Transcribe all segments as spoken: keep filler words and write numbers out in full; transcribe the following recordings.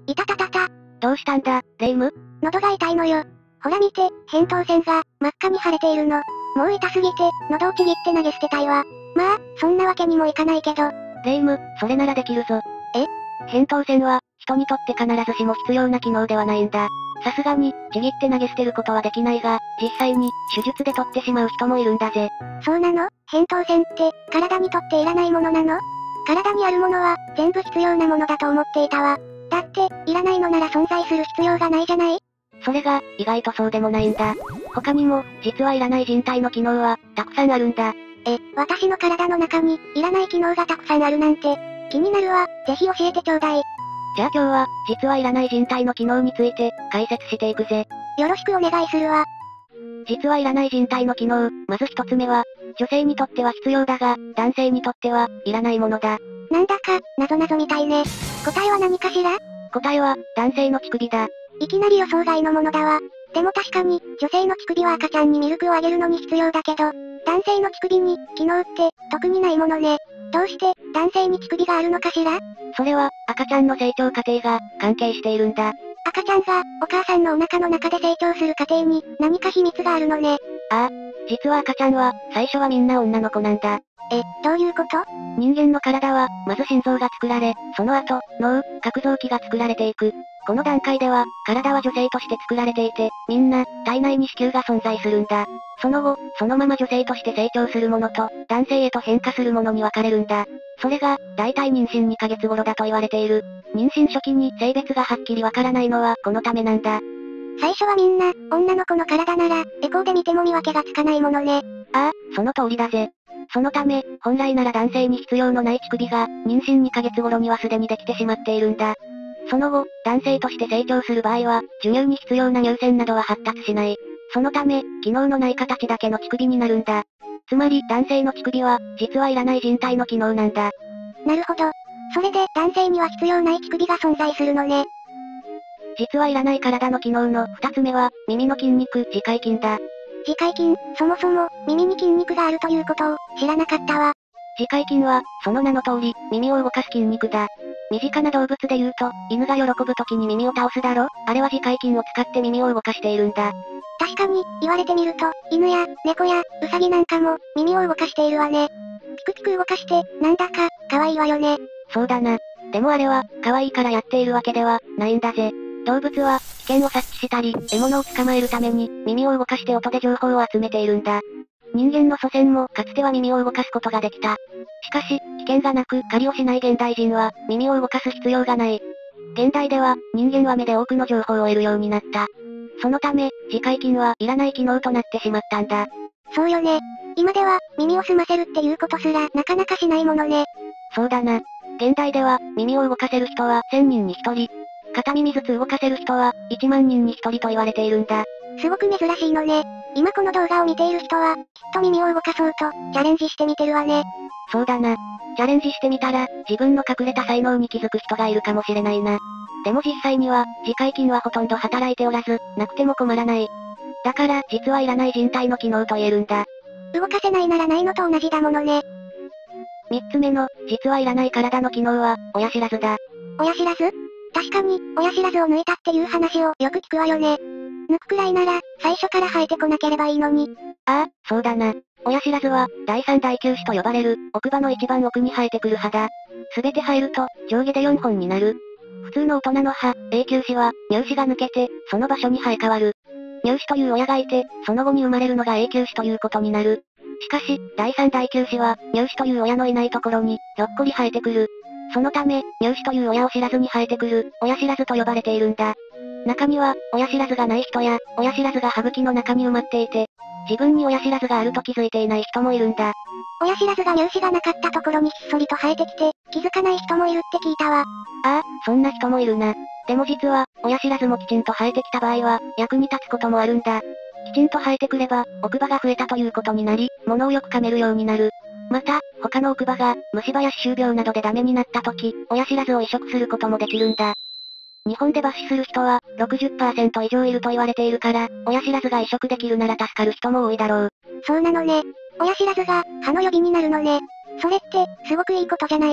いたたたた。 どうしたんだ、レ夢ム？ 喉が痛いのよ。ほら見て、扁桃腺が、真っ赤に腫れているの。もう痛すぎて、喉をちぎって投げ捨てたいわ。まあ、そんなわけにもいかないけど。 レ夢ム、それならできるぞ。 え？ 扁桃腺は、人にとって必ずしも必要な機能ではないんだ。さすがに、ちぎって投げ捨てることはできないが、実際に、手術で取ってしまう人もいるんだぜ。 そうなの？扁桃腺って、体にとっていらないものなの？体にあるものは、全部必要なものだと思っていたわ。だって、いらないのなら存在する必要がないじゃない？ それが、意外とそうでもないんだ。他にも、実はいらない人体の機能は、たくさんあるんだ。 え、私の体の中に、いらない機能がたくさんあるなんて、気になるわ。ぜひ教えてちょうだい。 じゃあ今日は、実はいらない人体の機能について、解説していくぜ。 よろしくお願いするわ。 実はいらない人体の機能、まず一つ目は、女性にとっては必要だが、男性にとっては、いらないものだ。 なんだか、なぞなぞみたいね。答えは何かしら？ 答えは、男性の乳首だ。 いきなり予想外のものだわ。でも確かに、女性の乳首は赤ちゃんにミルクをあげるのに必要だけど、男性の乳首に、機能って、特にないものね。どうして、男性に乳首があるのかしら？ それは、赤ちゃんの成長過程が、関係しているんだ。 赤ちゃんが、お母さんのお腹の中で成長する過程に、何か秘密があるのね。 ああ、実は赤ちゃんは、最初はみんな女の子なんだ。 え、どういうこと？ 人間の体は、まず心臓が作られ、その後、脳、核臓器が作られていく。この段階では、体は女性として作られていて、みんな、体内に子宮が存在するんだ。その後、そのまま女性として成長するものと、男性へと変化するものに分かれるんだ。それが、大体妊娠にかげつ頃だと言われている。妊娠初期に性別がはっきりわからないのは、このためなんだ。 最初はみんな、女の子の体なら、エコーで見ても見分けがつかないものね。 ああ、その通りだぜ。そのため、本来なら男性に必要のない乳首が、妊娠にかげつ頃にはすでにできてしまっているんだ。その後、男性として成長する場合は、授乳に必要な乳腺などは発達しない。そのため、機能のない形だけの乳首になるんだ。つまり、男性の乳首は、実はいらない人体の機能なんだ。 なるほど。それで、男性には必要ない乳首が存在するのね。 実はいらない体の機能の二つ目は、耳の筋肉、耳介筋だ。 耳介筋、そもそも、耳に筋肉があるということを、知らなかったわ。 耳介筋は、その名の通り、耳を動かす筋肉だ。身近な動物で言うと、犬が喜ぶ時に耳を倒すだろ？あれは耳介筋を使って耳を動かしているんだ。 確かに、言われてみると、犬や、猫や、ウサギなんかも、耳を動かしているわね。ピクピク動かして、なんだか、可愛いわよね。 そうだな。でもあれは、可愛いからやっているわけでは、ないんだぜ。動物は、危険を察知したり、獲物を捕まえるために、耳を動かして音で情報を集めているんだ。人間の祖先も、かつては耳を動かすことができた。しかし、危険がなく、狩りをしない現代人は、耳を動かす必要がない。現代では、人間は目で多くの情報を得るようになった。そのため、耳介筋はいらない機能となってしまったんだ。 そうよね。今では、耳を澄ませるっていうことすら、なかなかしないものね。 そうだな。現代では、耳を動かせる人は、せんにんにひとり。片耳ずつ動かせる人は、いちまんにんにひとりと言われているんだ。 すごく珍しいのね。今この動画を見ている人は、きっと耳を動かそうと、チャレンジしてみてるわね。 そうだな。チャレンジしてみたら、自分の隠れた才能に気づく人がいるかもしれないな。でも実際には、耳介筋はほとんど働いておらず、なくても困らない。だから、実はいらない人体の機能と言えるんだ。 動かせないならないのと同じだものね。 三つ目の、実はいらない体の機能は、親知らずだ。 親知らず？確かに、親知らずを抜いたっていう話をよく聞くわよね。抜くくらいなら、最初から生えてこなければいいのに。 ああ、そうだな。親知らずは、第三第九歯と呼ばれる、奥歯の一番奥に生えてくる歯だ。すべて生えると、上下でよんほんになる。普通の大人の歯、永久歯は、乳歯が抜けて、その場所に生え変わる。乳歯という親がいて、その後に生まれるのが永久歯ということになる。しかし、第三第九歯は、乳歯という親のいないところに、ひょっこり生えてくる。そのため、乳歯という親を知らずに生えてくる、親知らずと呼ばれているんだ。中には、親知らずがない人や、親知らずが歯茎の中に埋まっていて、自分に親知らずがあると気づいていない人もいるんだ。 親知らずが乳歯がなかったところにひっそりと生えてきて、気づかない人もいるって聞いたわ。 ああ、そんな人もいるな。でも実は、親知らずもきちんと生えてきた場合は、役に立つこともあるんだ。きちんと生えてくれば、奥歯が増えたということになり、物をよく噛めるようになる。また、他の奥歯が、虫歯や歯周病などでダメになった時、親知らずを移植することもできるんだ。日本で抜歯する人は、ろくじゅっパーセント以上いると言われているから、親知らずが移植できるなら助かる人も多いだろう。 そうなのね。親知らずが、歯の予備になるのね。それって、すごくいいことじゃない。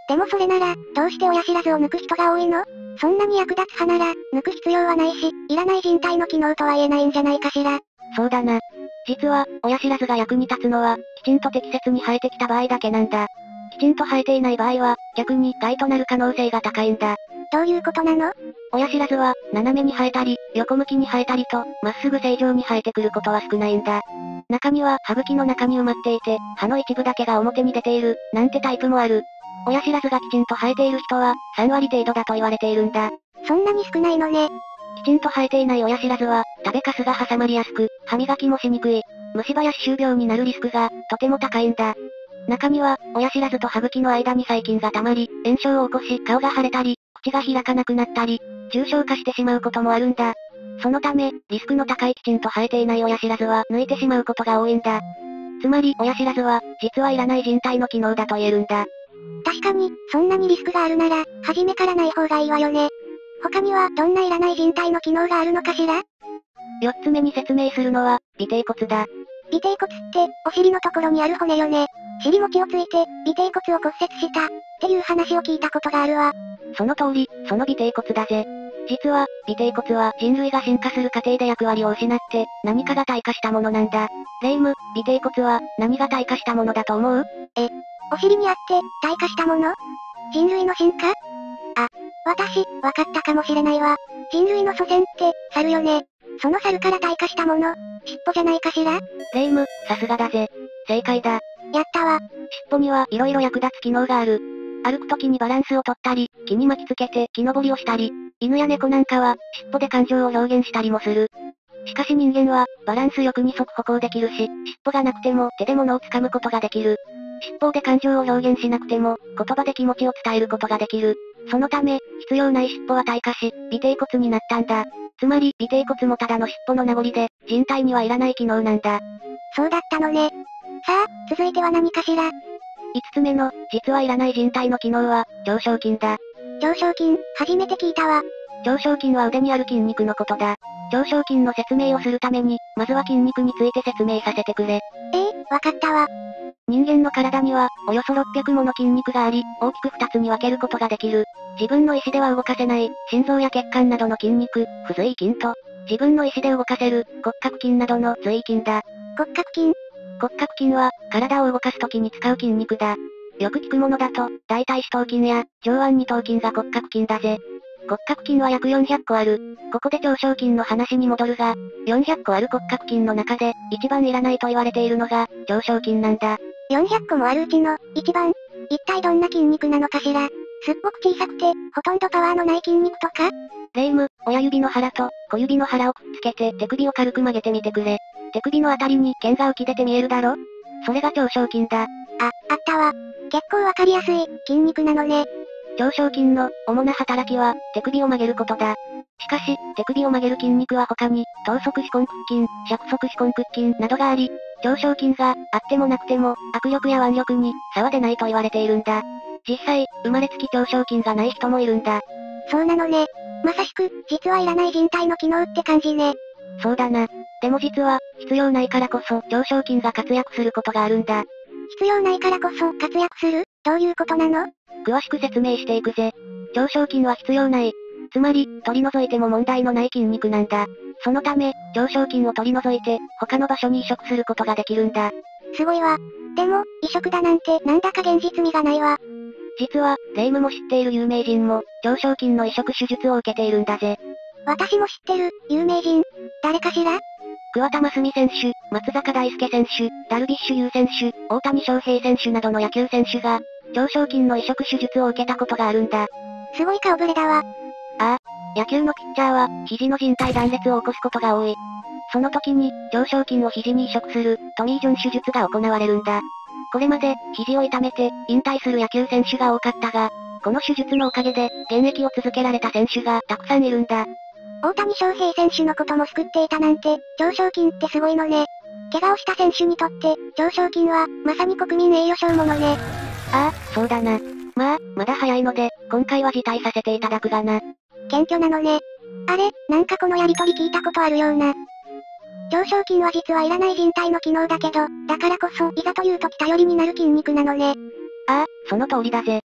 でもそれなら、どうして親知らずを抜く人が多いの？そんなに役立つ歯なら、抜く必要はないし、いらない人体の機能とは言えないんじゃないかしら。 そうだな。実は、親知らずが役に立つのは、きちんと適切に生えてきた場合だけなんだ。きちんと生えていない場合は、逆に害となる可能性が高いんだ。 どういうことなの？ 親知らずは、斜めに生えたり、横向きに生えたりと、まっすぐ正常に生えてくることは少ないんだ。中には、歯茎の中に埋まっていて、歯の一部だけが表に出ている、なんてタイプもある。親知らずがきちんと生えている人は、さんわり程度だと言われているんだ。 そんなに少ないのね。 きちんと生えていない親知らずは、食べかすが挟まりやすく、歯磨きもしにくい。虫歯や歯周病になるリスクが、とても高いんだ。中には、親知らずと歯茎の間に細菌が溜まり、炎症を起こし顔が腫れたり、口が開かなくなったり、重症化してしまうこともあるんだ。そのため、リスクの高いきちんと生えていない親知らずは抜いてしまうことが多いんだ。つまり、親知らずは、実はいらない人体の機能だと言えるんだ。 確かに、そんなにリスクがあるなら、初めからない方がいいわよね。他には、どんないらない人体の機能があるのかしら？ 四つ目に説明するのは、尾てい骨だ。 尾てい骨って、お尻のところにある骨よね。尻餅をついて、尾てい骨を骨折した、っていう話を聞いたことがあるわ。 その通り、その尾てい骨だぜ。実は、尾てい骨は人類が進化する過程で役割を失って、何かが退化したものなんだ。レイム、尾てい骨は、何が退化したものだと思う？ え、お尻にあって、退化したもの？人類の進化？あ、私、わかったかもしれないわ。人類の祖先って、猿よね。その猿から退化したもの、尻尾じゃないかしら？ レイム、さすがだぜ。正解だ。 やったわ。 尻尾には色々役立つ機能がある。歩くときにバランスをとったり、木に巻きつけて木登りをしたり、犬や猫なんかは、尻尾で感情を表現したりもする。しかし人間は、バランスよく二足歩行できるし、尻尾がなくても手で物を掴むことができる。尻尾で感情を表現しなくても、言葉で気持ちを伝えることができる。そのため、必要ない尻尾は退化し、尾てい骨になったんだ。つまり、尾てい骨もただの尻尾の名残で、人体にはいらない機能なんだ。 そうだったのね。さあ、続いては何かしら？ 五つ目の、実はいらない人体の機能は、上昇筋だ。 上昇筋、初めて聞いたわ。 上昇筋は腕にある筋肉のことだ。上昇筋の説明をするために、まずは筋肉について説明させてくれ。 ええー、わかったわ。 人間の体には、およそろっぴゃくもの筋肉があり、大きく二つに分けることができる。自分の意思では動かせない、心臓や血管などの筋肉、不随筋と、自分の意思で動かせる、骨格筋などの随筋だ。 骨格筋？ 骨格筋は、体を動かすときに使う筋肉だ。よく聞くものだと、大腿四頭筋や、上腕二頭筋が骨格筋だぜ。骨格筋は約よんひゃっこある。ここで上昇筋の話に戻るが、よんひゃっこある骨格筋の中で、一番いらないと言われているのが、上昇筋なんだ。 よんひゃっこもあるうちの、一番？一体どんな筋肉なのかしら？すっごく小さくて、ほとんどパワーのない筋肉とか？ レイム、親指の腹と、小指の腹をくっつけて手首を軽く曲げてみてくれ。手首のあたりに剣が浮き出て見えるだろ？それが上昇筋だ。 あ、あったわ。結構わかりやすい、筋肉なのね。 上昇筋の、主な働きは、手首を曲げることだ。しかし、手首を曲げる筋肉は他に、等速四根屈筋、尺側四根屈筋などがあり、上昇筋が、あってもなくても、握力や腕力に、差は出ないと言われているんだ。実際、生まれつき上昇筋がない人もいるんだ。 そうなのね。まさしく、実はいらない人体の機能って感じね。 そうだな。でも実は、必要ないからこそ、上昇筋が活躍することがあるんだ。 必要ないからこそ、活躍する？どういうことなの？ 詳しく説明していくぜ。上昇筋は必要ない。つまり、取り除いても問題のない筋肉なんだ。そのため、上昇筋を取り除いて、他の場所に移植することができるんだ。 すごいわ。でも、移植だなんて、なんだか現実味がないわ。 実は、レイムも知っている有名人も、上昇筋の移植手術を受けているんだぜ。 私も知ってる、有名人。誰かしら？ 桑田真澄選手、松坂大輔選手、ダルビッシュ有選手、大谷翔平選手などの野球選手が、上昇筋の移植手術を受けたことがあるんだ。 すごい顔ぶれだわ。 ああ、野球のピッチャーは、肘の靭帯断裂を起こすことが多い。その時に、上昇筋を肘に移植する、トミー・ジョン手術が行われるんだ。これまで、肘を痛めて、引退する野球選手が多かったが、この手術のおかげで、現役を続けられた選手がたくさんいるんだ。 大谷翔平選手のことも救っていたなんて、上昇筋ってすごいのね。怪我をした選手にとって、上昇筋は、まさに国民栄誉賞ものね。 ああ、そうだな。まあ、まだ早いので、今回は辞退させていただくがな。 謙虚なのね。あれ、なんかこのやりとり聞いたことあるような。上昇筋は実はいらない人体の機能だけど、だからこそ、いざという時頼りになる筋肉なのね。 ああ、その通りだぜ。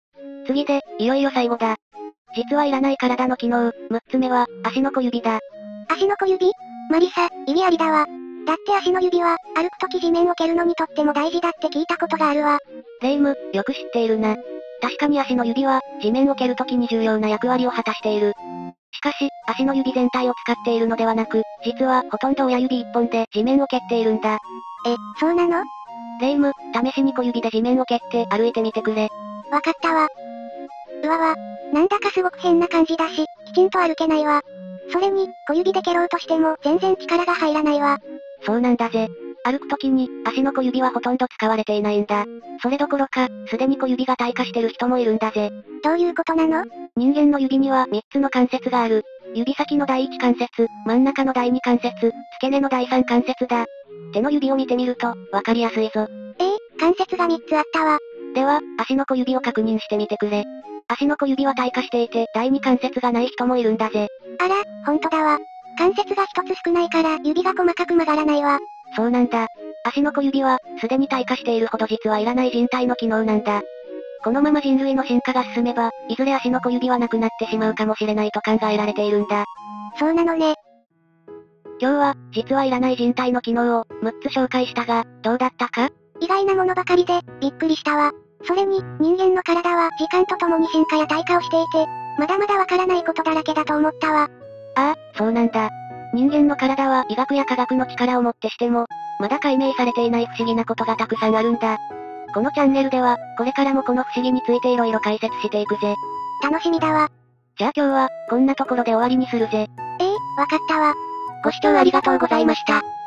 次で、いよいよ最後だ。実はいらない体の機能、むっつめは、足の小指だ。 足の小指？マリサ、意味ありだわ。だって足の指は、歩くとき地面を蹴るのにとっても大事だって聞いたことがあるわ。 レイム、よく知っているな。確かに足の指は、地面を蹴るときに重要な役割を果たしている。しかし、足の指全体を使っているのではなく、実は、ほとんど親指一本で地面を蹴っているんだ。 え、そうなの？ レイム、試しに小指で地面を蹴って歩いてみてくれ。 わかったわ。うわわ、なんだかすごく変な感じだし、きちんと歩けないわ。それに、小指で蹴ろうとしても全然力が入らないわ。 そうなんだぜ。歩くときに、足の小指はほとんど使われていないんだ。それどころか、すでに小指が退化してる人もいるんだぜ。 どういうことなの？ 人間の指にはみっつの関節がある。指先の第一関節、真ん中の第二関節、付け根の第三関節だ。手の指を見てみると、わかりやすいぞ。 えー、関節がみっつあったわ。 では、足の小指を確認してみてくれ。足の小指は退化していて、第二関節がない人もいるんだぜ。 あら、ほんとだわ。関節がひとつ少ないから、指が細かく曲がらないわ。 そうなんだ。足の小指は、すでに退化しているほど実はいらない人体の機能なんだ。このまま人類の進化が進めば、いずれ足の小指はなくなってしまうかもしれないと考えられているんだ。 そうなのね。 今日は、実はいらない人体の機能を、むっつ紹介したが、どうだったか？ 意外なものばかりで、びっくりしたわ。それに、人間の体は時間とともに進化や退化をしていて、まだまだわからないことだらけだと思ったわ。 ああ、そうなんだ。人間の体は医学や科学の力をもってしても、まだ解明されていない不思議なことがたくさんあるんだ。このチャンネルでは、これからもこの不思議について色々解説していくぜ。 楽しみだわ。 じゃあ今日は、こんなところで終わりにするぜ。 ええ、わかったわ。 ご視聴ありがとうございました。